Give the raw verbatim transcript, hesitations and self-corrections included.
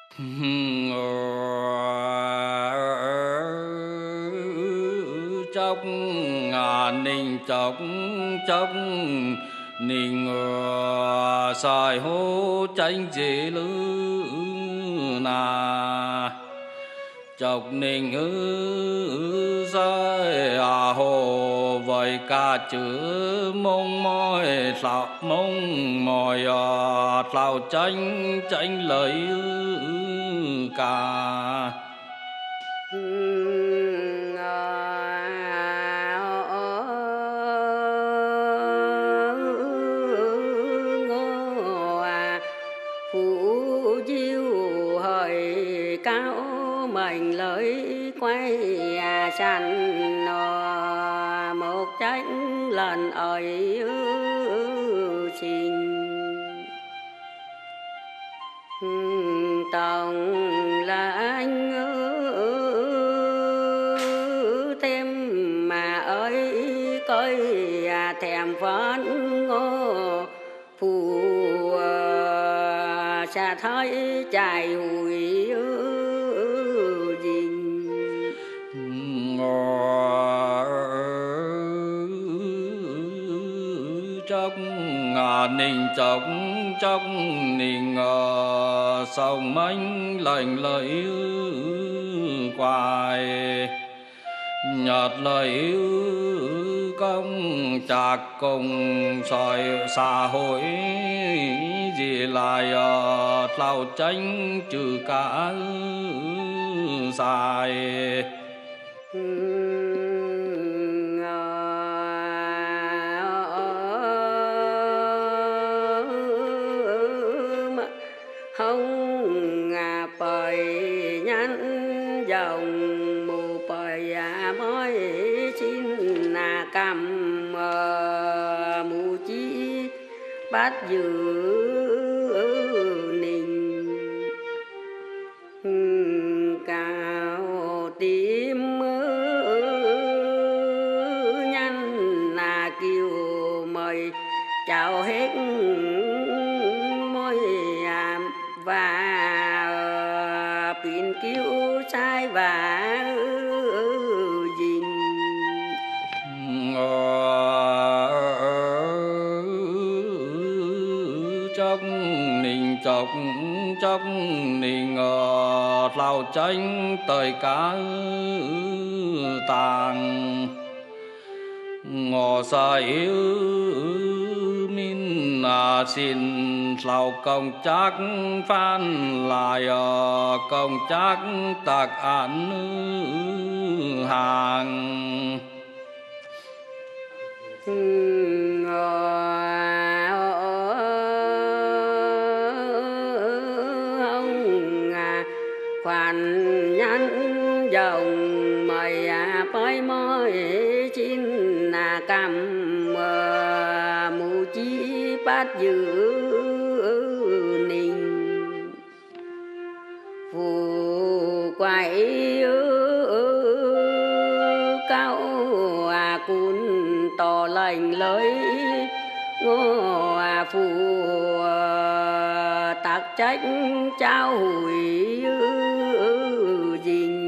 chốc ngà ninh chốc chốc ninh sai hô tranh dễ lư na chọc ninh ư sai à hồ vậy cả chữ mong mỏi sao mong mỏi sao tranh tranh lời cả Phú diêu hời cao mình lợi quay sanh một chánh lần ấy xin tổng là anh thêm mà ơi coi thèm phấn ngô phù xa thấy chạy hùi dình chốc ngà ninh chốc chốc ninh sông mánh lành lợi quài nhật lợi công chạc cùng soi xã hội gì lại lao tranh trừ cả sai hông bời nhắn dòng mù bời mới xin là cầm mù chi bát dự ninh cao tim nhăn là kiều mời chào hết môi và pin kiêu trai và dình chốc ninh chốc chốc ninh lao tranh tới cả tàng ngõ sa yêu min à xin sao công chắc phan lại công chắc tạc án hàng khoản nhắn dòng mày bói môi chín là cầm mù chi bát dự ninh phù quay cao cún tỏ lành lối ngô phù tạc trách trao hủy dình